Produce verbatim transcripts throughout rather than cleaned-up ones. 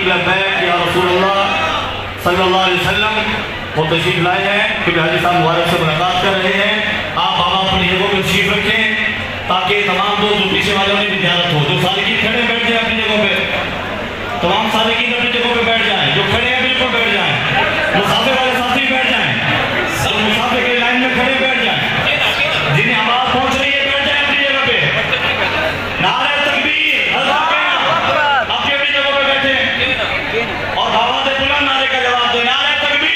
लब्बैक या रसूल अल्लाह सल्लल्लाहु अलैहि वसल्लम वो तशरीफ लाए हैं क्योंकि हाजी साहब मुबारक से मुलाकात कर रहे हैं। आप बाबा अपनी जगहों पर तशरीफ रखें ताकि तमाम दोस्त जो पीछे वालों की ज़ियारत हो। जो सालिकीन खड़े बैठ जाए अपनी जगहों पे, तमाम सालिकीन अपनी जगहों पे बैठ जाएं। जो खड़े हैं बिल्कुल बैठ जाएं। मुसाफिर वाले साथी बैठ जाएं। सब मुसाफिर के लाइन में खड़े बैठ जाएं। जिन्हें आवाज़ पहुँच रही है बैठ जाएं अपनी जगह पे। नारे तकबीर, अल्लाह अपनी अपनी जगहों पे बैठे और आवाज़ बुलंद नारे का जवाब दें। नारे तकबीर,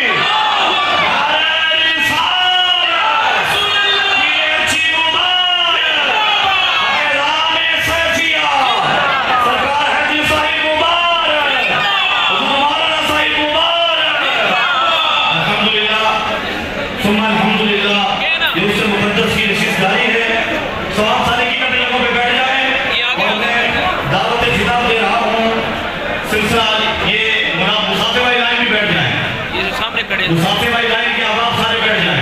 मुसाफिर भाई लाइन के आवाज़ सारे बैठ जाएं।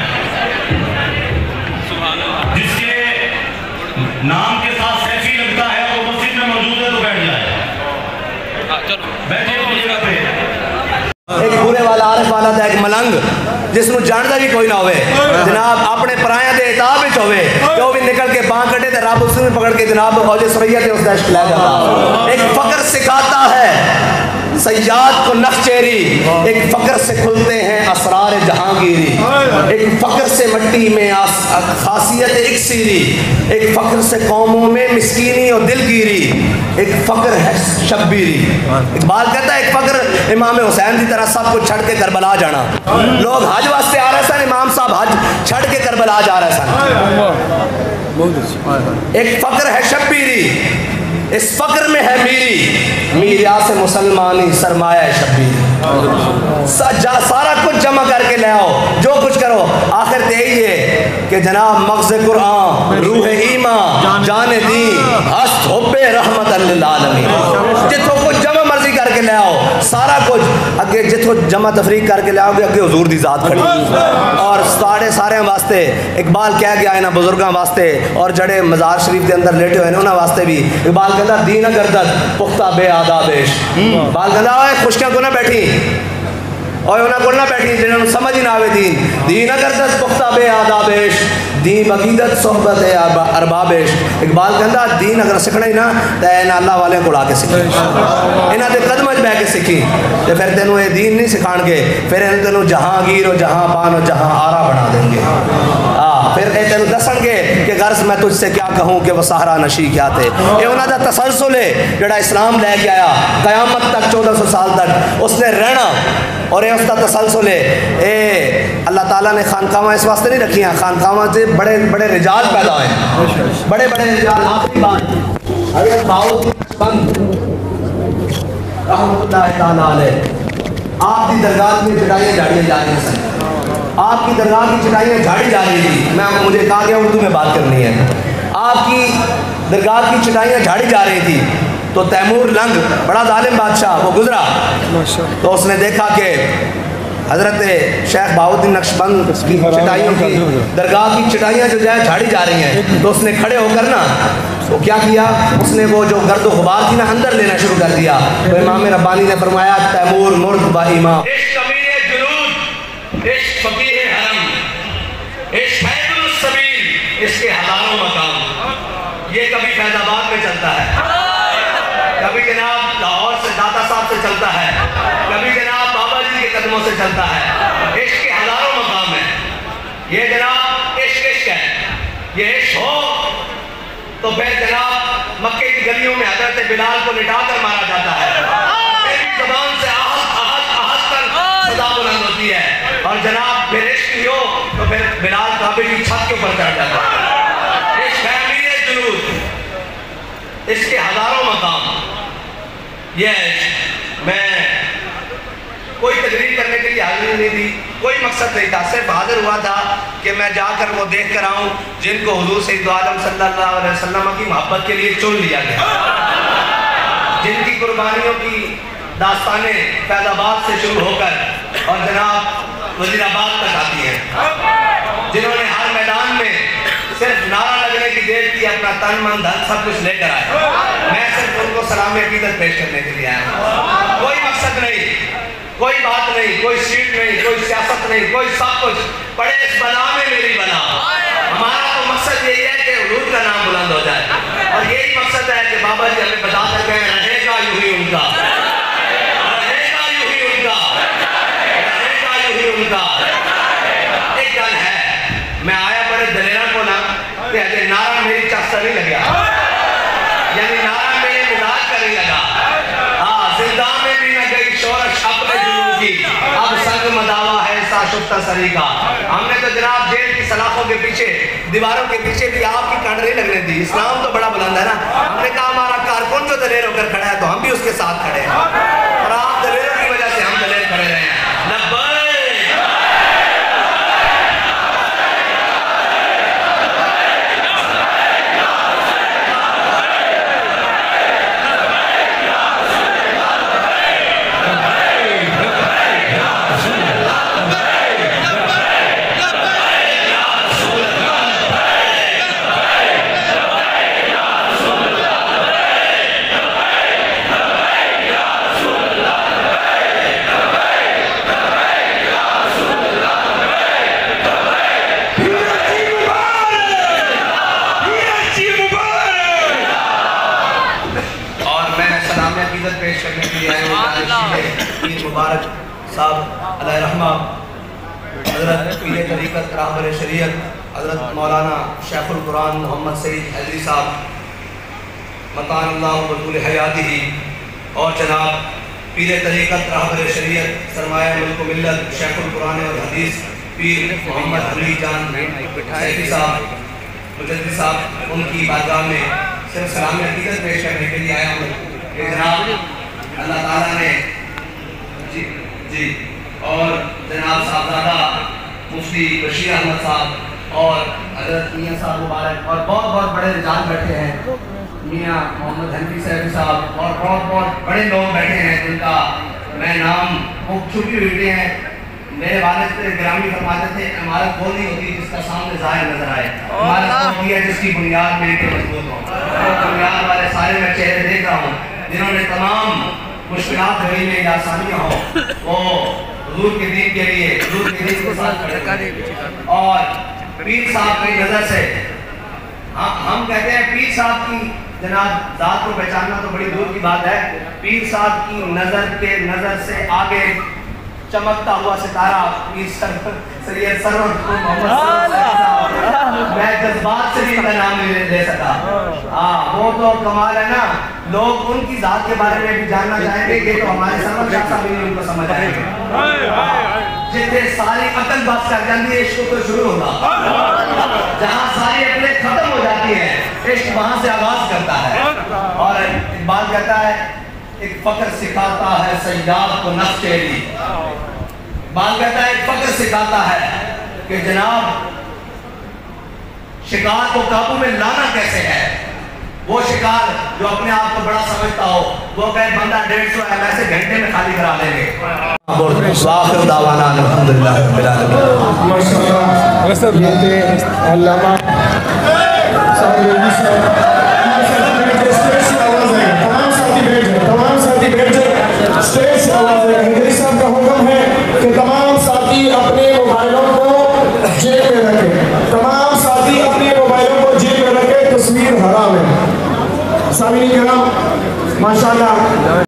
जिसके नाम के साथ सैफी लगता है वो मस्जिद में मौजूद है तो बैठ जाए। बैठे अपनी जगह पे। एक बुरे वाला आरिफ वाला था एक मलंग जिसनों जानता भी कोई ना होवे जनाब अपने पराया दे इताब विच होवे तो भी निकल के बांह कटे ते रब उसने पकड़ के जनाब औजे सरैया ते उसदा इश्क ले जाता। एक फकर सिखाता है सयाद को नखचेरी, एक फकर से खुलते हैं असरार जहांगीरी, एक फकर से मट्टी में खासियत इक्सीरी, एक फकर से कौमों में मिस्कीनी और दिलगीरी, एक फकर है शब्बीरी। इकबाल कहता है एक फकर इमाम हुसैन की तरह सब कुछ छड़ के करबला जाना। लोग हज वास्ते आ रहे सन, इमाम साहब हज छड़ के करबला जा रहे सन। एक फकर है शब्बीरी, इस फक्र में है मीरी, मीरिया से मुसलमानी सरमाया शब्बीरी। सा, सारा कुछ जमा करके ले आओ, जो कुछ करो आखिर यही है कि जनाब मग़ज़ कुरान रूह ईमान जाने दी हस्त होबे रहमत लिल आलमीन। जिथों कुछ जमा मर्जी करके ले आओ सारा कुछ अगे जिथों जमा तफरीक करके ले आओगे अगे हुजूर दी ज़ात खड़ी और साढ़े सारे वास्ते इकबाल कह गया इन्हां बुजुर्गों वास्ते और जड़े मज़ार शरीफ के अंदर लेटे हुए उन्होंने वास्ते भी इकबाल कहता दीन गर्दत पुख्ता बे आदाबेश। इकबाल कहता ओए खुशियां को ना बैठी और उन्हें को ना बैठी जिन्होंने समझ ही ना आवे दीन दीन गर्दत पुख्ता बे आदाबेश दीन अकीदत सोहबत अरबाबेश। इकबाल कहता दीन अगर सीखना ही ना तो इन्हें अल्लाह वाले को ला के सीखी इन्हों के कदम बह के सीखी तो फिर तेनों ये दीन नहीं सिखाएंगे फिर इन्हें तेनों जहांगीर और जहां पान और जहां आरा बना देंगे। हाँ फिर ये तेनों दसणगे कि गर्ज मैं तुझसे क्या कहूँ कि वह सहारा नशी क्या थे। ये उन्होंने तसलसल है जोड़ा इस्लाम लैके आया क़यामत तक चौदह सौ साल तक उसने रहना और ये उसका तसलसल है। ए अल्लाह ताला ने खानकावां इस वास्ते नहीं रखी हैं, खानकावां से बड़े बड़े रिजाल पैदा हुए, बड़े बड़े रिजाल। आखिरी बात हज़रत बाउद्दीन नक्शबंद रहमतुल्लाह ताला अलैह आपकी दरगाह में चटाइयाँ झाड़ियाँ जा रही हैं, आपकी दरगाह की चटाइयाँ झाड़ी जा रही थी। मैं मुझे कहा गया उर्दू में बात करनी है। आपकी दरगाह की चटाइयाँ झाड़ी जा रही थी तो तैमूर लंग बड़ा जालिम बादशाह वो गुजरा तो उसने देखा कि हज़रत शेख बाउद्दीन नक्शबंद की चटाइयों की दरगाह की चटाइयाँ जो है झाड़ी जा रही हैं तो उसने खड़े होकर ना तो क्या किया उसने वो जो गर्द गुबार थी ना अंदर लेना शुरू कर दिया। तो इमाम रब्बानी ने फरमाया तैमूर मुर्द व इमाम इसके हजारों मकाम। ये कभी फैजाबाद में चलता है, कभी जनाब लाहौर से दाता साहब से चलता है, कभी जनाब बाबा जी के कदमों से चलता है। इश्क के हजारों मकाम है। ये जनाब इश्क इश्क है। ये इश्क हो तो फिर जनाब मक्के की गलियों में हजरत बिलाल को लिटा कर मारा जाता है। मेरी ज़बान से आहत आहत आहत कर सदा बुलंद होती है और जनाब फिर इश्क हो तो फिर बिलाल काबे की छत के ऊपर चढ़ जाता है। इश्क है अमीर जुनूद, इसके हजारों मकाम। ये मैं कोई तकरीर करने के लिए हाजिर नहीं थी, कोई मकसद नहीं था, सिर्फ हाजिर हुआ था कि मैं जाकर वो देख कर आऊँ जिनको हुजूर सैयद आलम सल्लल्लाहु अलैहि वसल्लम की मोहब्बत के लिए चुन लिया गया, जिनकी कुर्बानियों की दास्तानें फैजाबाद से शुरू होकर और जनाब वजीराबाद तक आती हैं, जिन्होंने हर मैदान में सिर्फ नारा लगने की देर की अपना तन मन धन सब कुछ लेकर आए। मैं सिर्फ उनको सलाम अकीदत पेश करने के लिए आया हूँ। مقصد نہیں، کوئی بات نہیں، کوئی سیٹ نہیں، کوئی سیاست نہیں، کوئی سب کچھ پڑے اس بلا میں میری بلا۔ ہمارا تو مقصد یہی ہے کہ حضور کا نام بلند ہو جائے، اور یہی مقصد ہے کہ بابا جی ہمیں بتا کر گئے رہے گا یوں ہی ان کا، رہے گا یوں ہی ان کا، رہے گا یوں ہی ان کا۔ ایک گل ہے، میں آیا بڑے دلیرہ کو نا کہ اگر نعرہ میری چاستہ نہیں لگیا، یعنی نعرہ میرے مداج کا نہیں لگا، ہاں زندہ میں بھی نہ گئی شورش اپنے جنوب کی، اب سنگ مداوہ ہے سا شفتہ سری کا۔ ہم نے تو جناب جیل کی سلاخوں کے پیچھے، دیواروں کے پیچھے بھی آپ کی کانڈ نہیں لگنے دی۔ اسلام تو بڑا بلند ہے نا، ہم نے کہا ہمارا کارکن جو دلیر ہو کر کھڑا ہے تو ہم بھی اس کے ساتھ کھڑے ہیں، اور آپ دلیروں کی وجہ سے ہم دلیر کھڑے رہے ہیں۔ لبیک پیش کرنے کے لیے آئے ہیں پیر مبارک صاحب علیہ رحمہ، حضرت پیر طریقت راہبر شریعت حضرت مولانا شیخ القرآن محمد سعید حیدری صاحب مکان اللہ بطول حیاتی، اور جناب پیر طریقت راہبر شریعت سرمایہ ملک و ملت شیخ القرآن اور حدیث پیر محمد علی جان سیفی صاحب مجدد صاحب، ان کی بارگاہ میں صرف سلام عقیدت پیش کرنے کے لیے آیا ہوں کہ جناب اللہ تعالیٰ نے جی جی اور جناب صاحبزادہ مفتی بشیر احمد صاحب اور حضرت میاں صاحب مبارک اور بہت بہت بڑے رجال بیٹھے ہیں، میاں محمد حنفی صاحب صاحب اور بہت بہت بڑے لوگ بیٹھے ہیں جن کا میں نام وہ چھپی ہوئی ہیں۔ میرے والد گرامی فرماتے تھے عمارت وہ نہیں ہوتی جس کا سامنے ظاہر نظر آئے، عمارت وہ ہوتی ہے جس کی بنیاد میں کے مضبوط ہوں۔ بنیاد والے سارے میں چہرے دیکھ رہا ہوں جنہوں نے تمام مشکلات ہوئی میں یا آسانیاں ہوں وہ حضور کے دین کے لیے حضور کے دین کے ساتھ کھڑے ہیں۔ اور پیر صاحب کی نظر سے ہم کہتے ہیں پیر صاحب کی جناب ذات کو پہچاننا تو بڑی دور کی بات ہے، پیر صاحب کی نظر کے نظر سے آگے چمکتا ہوا ستارہ پیر سید سرور محمد صلی اللہ علیہ وسلم، میں جذبات سے بھی ان کا نام لے سکا۔ ہاں وہ تو کمال ہے نا، لوگ ان کی ذات کے بارے میں بھی جاننا چاہیں گے کہ تو ہمارے سرور شاہ صاحب بھی ان کو سمجھ آئیں گے۔ جتنے ساری عقل بات کر جاندی ہے عشق تو شروع ہوگا، جہاں ساری عقلیں ختم ہو جاتی ہیں عشق وہاں سے آغاز کرتا ہے۔ اور اقبال کہتا ہے ایک فقر سکھاتا ہے سیاد کو نفس چہری، اقبال کہتا ہے ایک فقر سکھاتا ہے کہ جناب شکار کو قابو میں لانا کیسے ہے۔ وہ شکار جو اپنے آپ کو بڑا سمجھتا ہو وہ کہے بندہ ڈیڑھ سو ایم ایسے گھنٹے میں خالی کرا لیں گے۔ وآخر دعوانا الحمدللہ رب العالمین۔ ماشاءاللہ یہ تھے علامہ تمام ساتھی بیٹھ جائیں، اسٹیج سے آواز ہے۔ حیدری صاحب کا حکم ہے کہ تمام ساتھی اپنے موبائلوں کو جیب میں رکھیں، تمام ساتھی اپنے موبائلوں کو جیب میں رکھیں، تصویر حرام ہے۔ سامعین کرام ماشاءاللہ